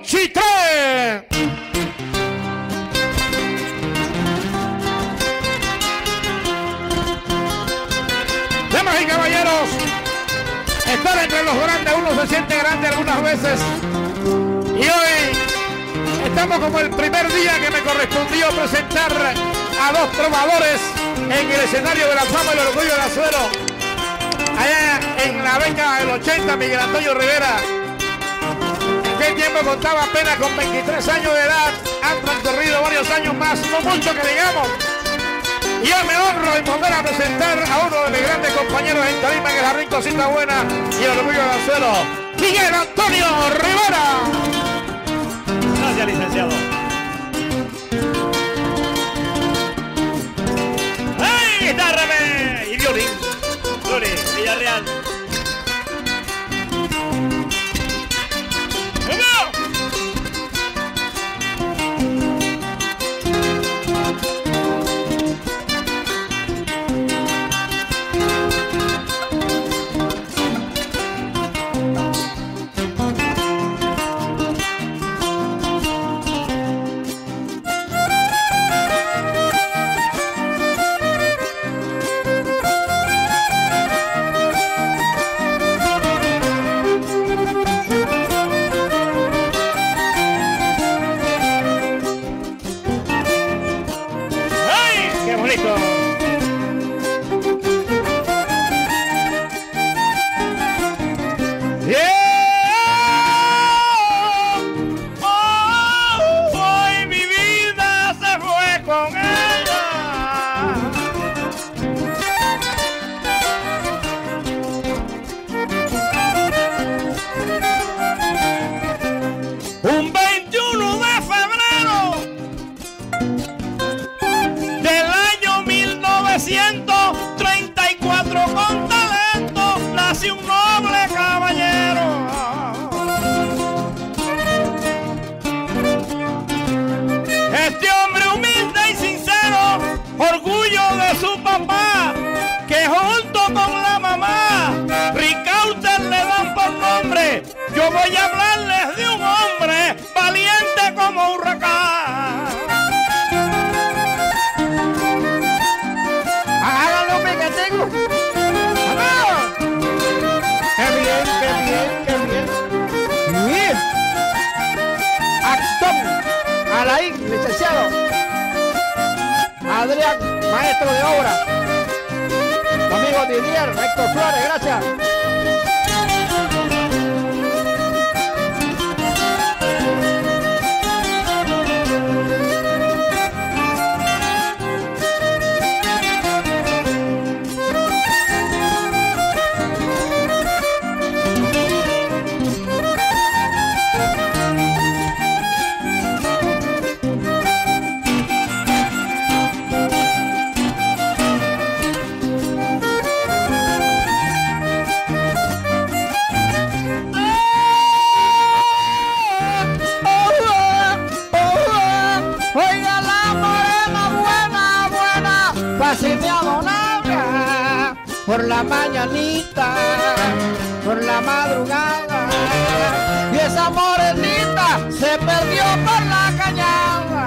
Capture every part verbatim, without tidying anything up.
Chitré. Damas y caballeros, estar entre los grandes, uno se siente grande algunas veces. Y hoy estamos como el primer día que me correspondió presentar a dos trovadores en el escenario de la fama y el orgullo del Azuero. Allá en la década del ochenta, Miguel Antonio Rivera. En aquel tiempo contaba apenas con veintitrés años de edad. Han transcurrido varios años más, no mucho que digamos. Y yo me honro en volver a presentar a uno de mis grandes compañeros en tarima, que es la Rincosita Buena y el orgullo del Azuero, Miguel Antonio Rivera. Gracias, licenciado. ¡Ay, guitarra y violín! Flores, Villarreal. Yo voy a hablarles de un hombre valiente como huracán. Háganlo, pequeño. ¡Qué bien, qué bien, qué bien! ¡Bien! Axton, Alain, licenciado. Adrián, maestro de obra. Tu amigo Didier, Héctor Flores, gracias. Por la mañanita, por la madrugada, y esa morenita se perdió por la cañada.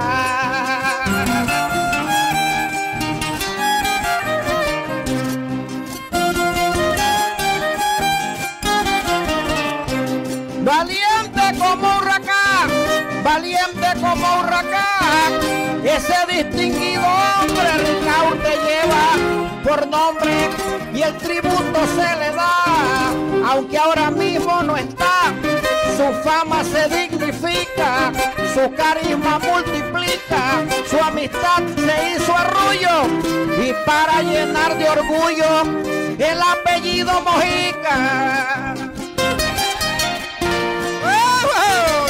Valiente como huracán, valiente como huracán, ese distinguido hombre Ricaurte lleva por nombre y el tributo se le da, aunque ahora mismo no está, su fama se dignifica, su carisma multiplica, su amistad se hizo arrullo, y para llenar de orgullo el apellido Mojica. ¡Oh, oh,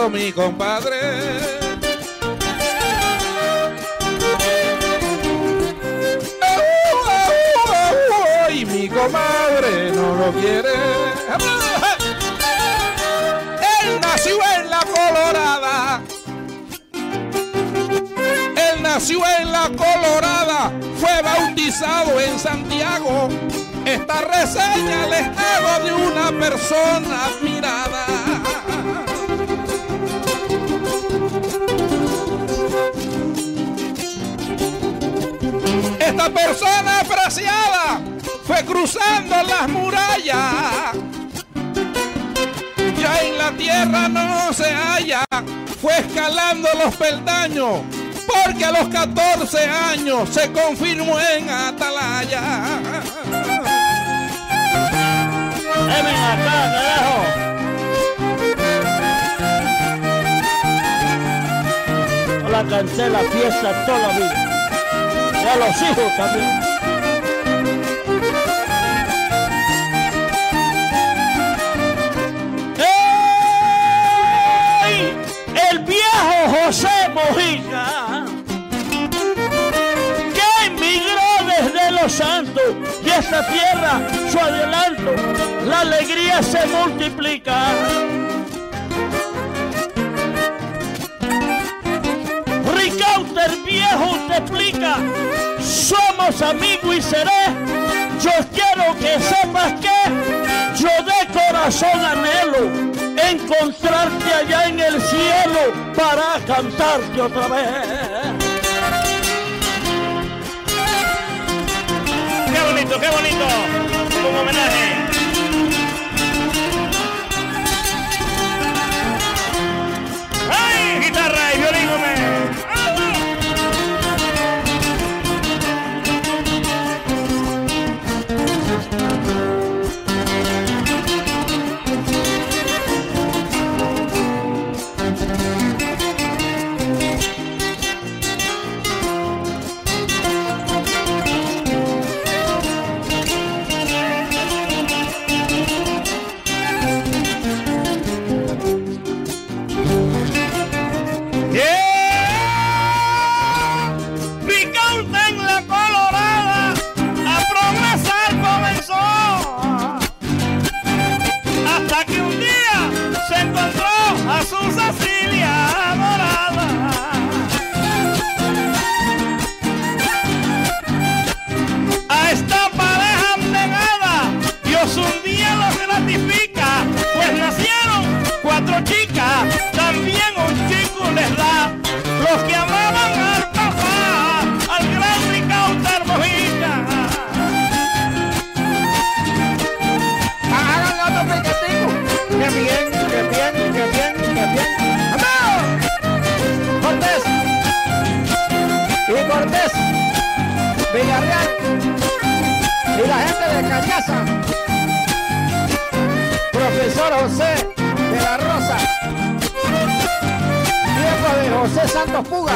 dijo mi compadre. Y mi comadre no lo quiere. Él nació en la Colorada. Él nació en la Colorada. Fue bautizado en Santiago. Esta reseña les hago de una persona admirada. Esta persona apreciada fue cruzando las murallas. Ya en la tierra no se halla. Fue escalando los peldaños, porque a los catorce años se confirmó en Atalaya. ¡Ven acá, carajo! Yo la canté la fiesta toda la vida. Y a los hijos también. ¡Ey! El viejo José Mojica, que emigró desde Los Santos, y esta tierra su adelanto, la alegría se multiplica. Ricaurte el viejo te explica, somos amigos y seré. Yo quiero que sepas que yo de corazón anhelo encontrarte allá en el cielo para cantarte otra vez. ¡Qué bonito, qué bonito! Como homenaje. ¡Ay, guitarra y violín, hombre! Los que amaban al papá, al gran Ricaurte Mojica. Hagan otro picatico. Qué bien, qué bien, qué bien, qué bien. ¡Vamos! Cortés y Cortés, Villarreal y la gente de Cañaza. Profesor José de la Rosa, de José Santos Puga.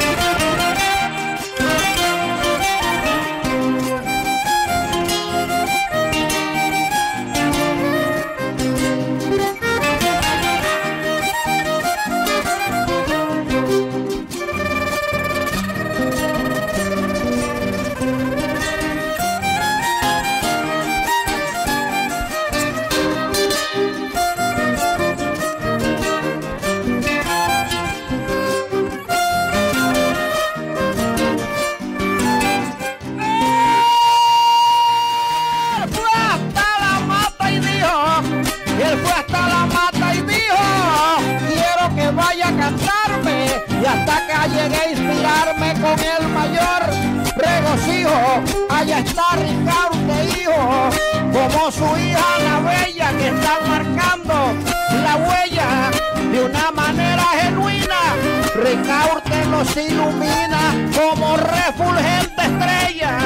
Llegué a inspirarme con el mayor regocijo. Allá está Ricaurte, hijo, como su hija la bella, que está marcando la huella de una manera genuina. Ricaurte los ilumina como refulgente estrella.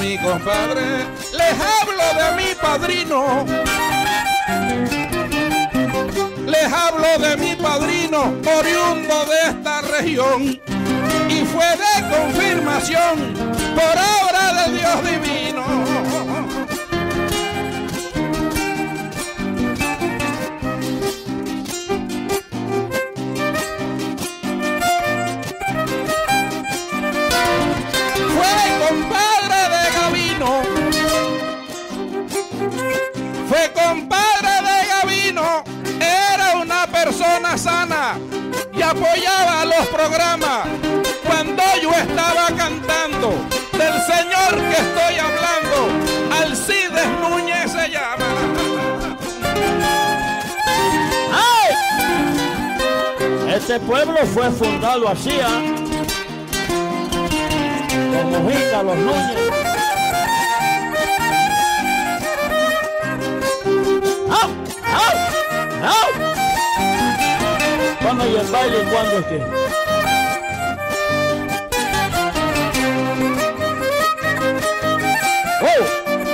mi compadre, les hablo de mi padrino. Les hablo de mi padrino, oriundo de esta región, y fue de confirmación por obra de Dios divino. Fue compadre de Gavino, fue compadre de Gavino. Era una persona sana y apoyaba los programas. Cuando yo estaba cantando, del señor que estoy hablando, Alcides Núñez se llama. ¡Ay! Este pueblo fue fundado así, ¿eh? Con Mujica, los Núñez. ¡Au! ¡Au! ¡Au! ¿Cuándo hay el baile y cuándo es que? ¡Oh!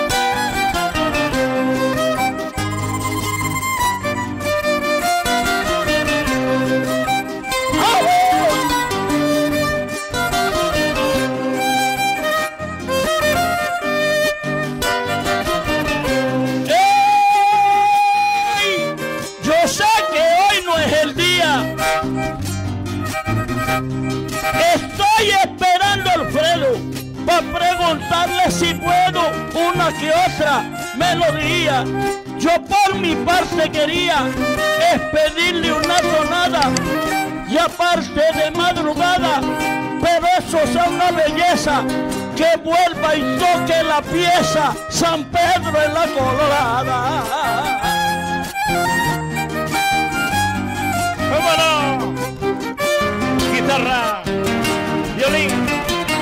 Estoy esperando a Alfredo para preguntarle si puedo una que otra melodía. Yo por mi parte quería es pedirle una tonada y aparte de madrugada, pero eso es una belleza, que vuelva y toque la pieza San Pedro en la Colorada. ¡Vámonos! Guitarra, violín.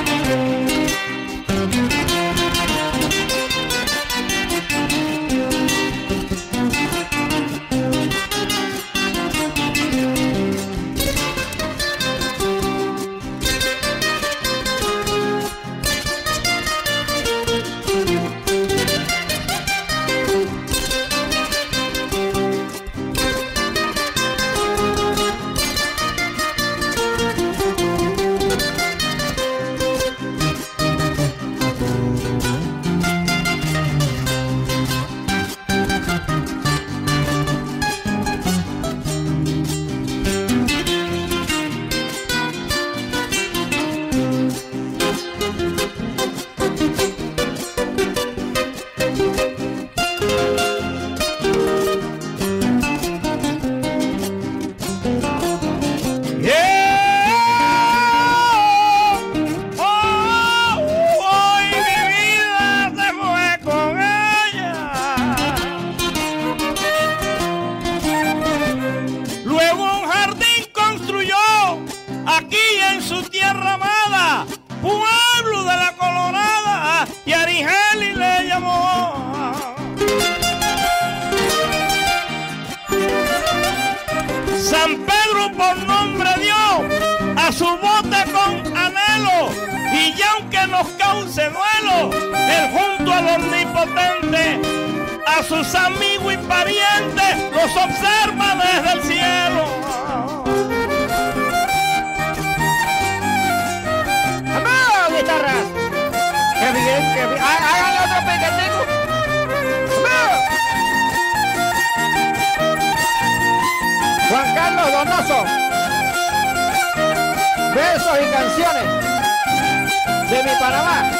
San Pedro por nombre dio a su bote con anhelo, y ya aunque nos cause duelo, él junto al omnipotente, a sus amigos y parientes los observa desde el cielo. ¡Vamos, guitarras! ¡Qué bien, qué bien! ¡Háganle otro piquetico! ¡Vamos! Juan Carlos Donoso, versos y canciones de mi Panamá.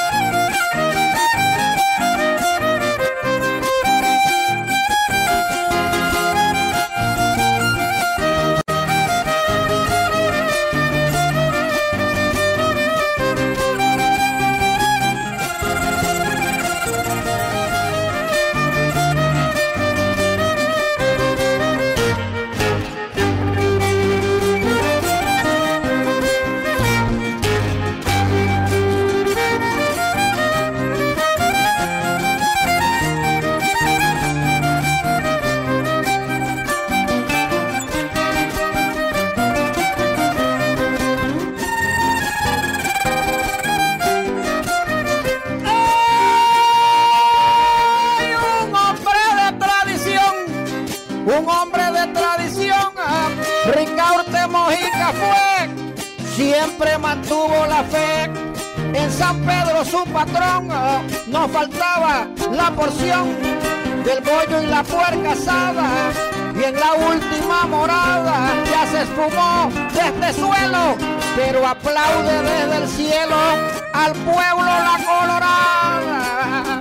siempre mantuvo la fe en San Pedro su patrón. No faltaba la porción del bollo y la puerca asada, y en la última morada ya se esfumó de este suelo, pero aplaude desde el cielo al pueblo la Colorada.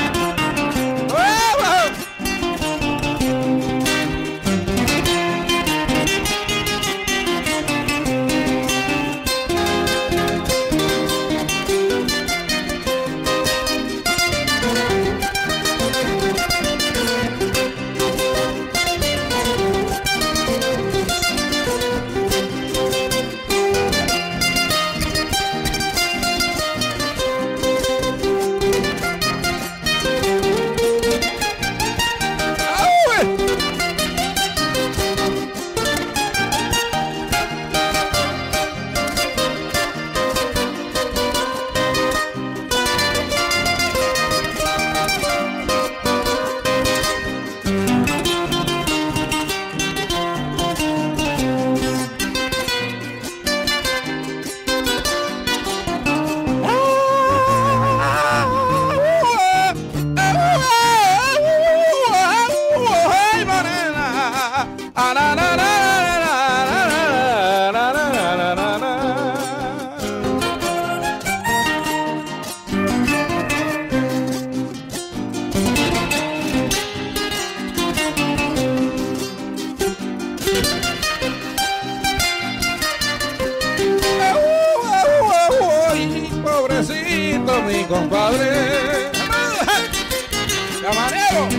Mi compadre Camarero,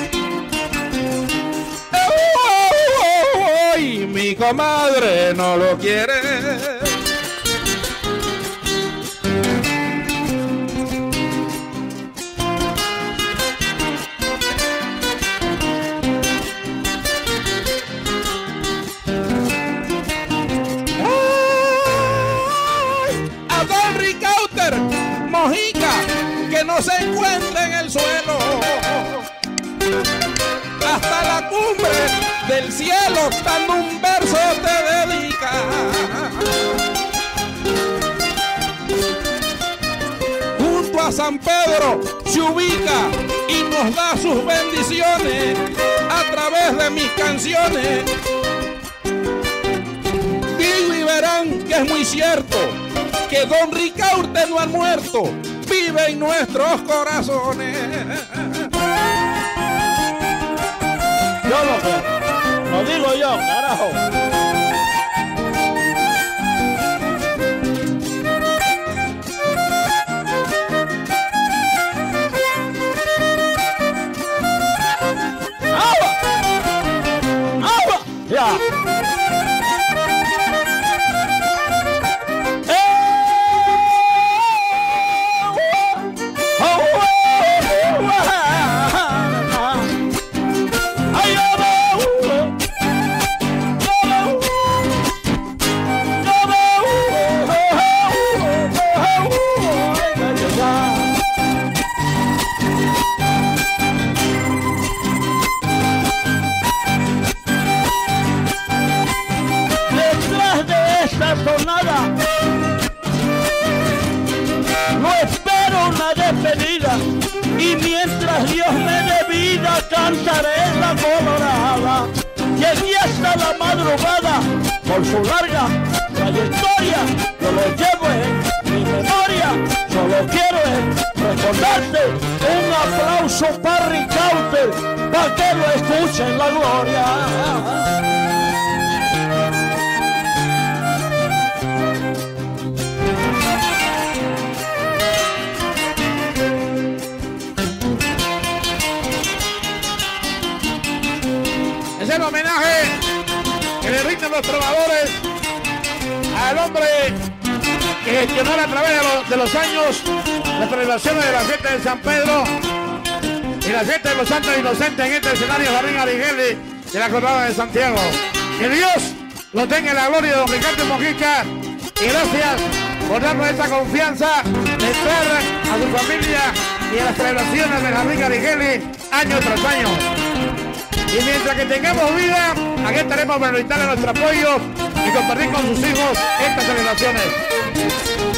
y mi comadre no lo quiere. A Don Ricauter Mojica, que no se encuentra en el suelo, hasta la cumbre del cielo, dando un verso te dedica. Junto a San Pedro se ubica y nos da sus bendiciones a través de mis canciones. Digo y verán que es muy cierto que Don Ricauter no ha muerto, vive en nuestros corazones. Yo lo veo, lo digo yo, carajo. ¡Agua! ¡Agua! ¡Ya! Y mientras Dios me dé vida, cantaré la colorada. Y aquí hasta la madrugada, por su larga trayectoria, yo lo llevo en mi memoria. Solo quiero es recordarte un aplauso para Ricauter, para que lo escuchen la gloria. El homenaje que le rinden los trovadores al hombre que gestionó a través de los, de los años las celebraciones de la fiesta de San Pedro y la fiesta de los santos inocentes en este escenario Jardín Arigeli de la Colorada de Santiago. Que Dios lo tenga en la gloria de Don Ricauter Mojica, y gracias por darnos esa confianza de estar a su familia y a las celebraciones de Jardín Arigeli año tras año. Y mientras que tengamos vida, aquí estaremos para brindarle nuestro apoyo y compartir con sus hijos estas celebraciones.